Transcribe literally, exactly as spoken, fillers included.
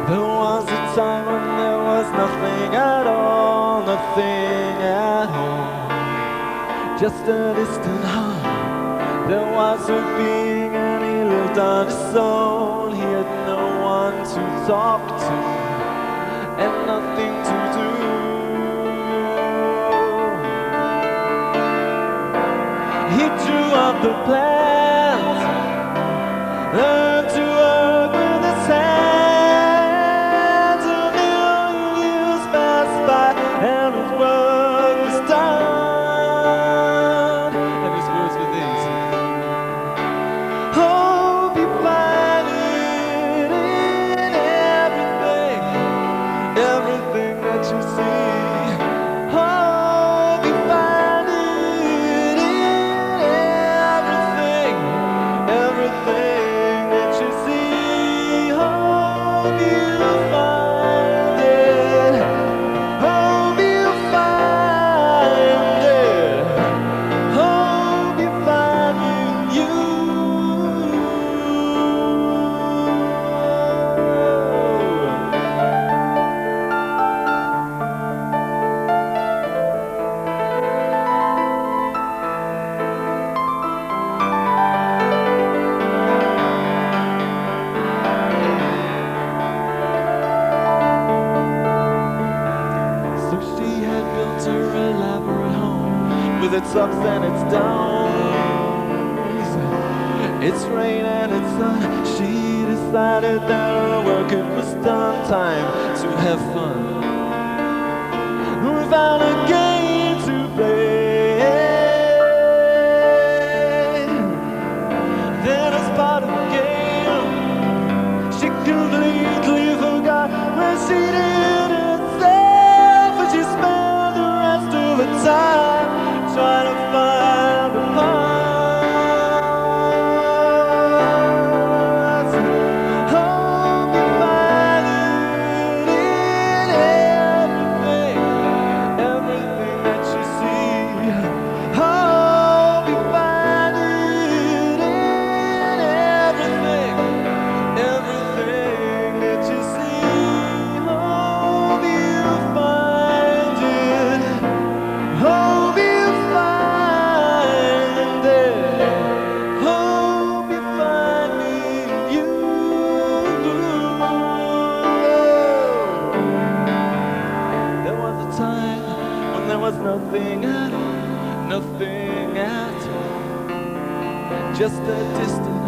There was a time when there was nothing at all, nothing at all, just a distant hum. There was a being and he lived on his own. He had no one to talk to and nothing to do. He drew up the plans, learned to work with his hands. A million years passed by and his work was done. And his words were these: hope you find it in everything, everything that you see. Hope you find it in everything, everything that you see. Hope you find it. Hope you find it. Hope you find you. So she had built her elaborate home with its ups and its downs, its rain and its sun. She decided that her work it was done, time to have fun. We found a game to play. Then as part of the game, she completely forgot where she did herself, and she spent the rest of her time trying to find a pause. Hope you find it in everything, everything that you see. Hope you find it in everything, everything that you see. Hope you find it. Hope you find it. Hope you find me in you. There was a time when there was nothing at all, nothing at all, just a distant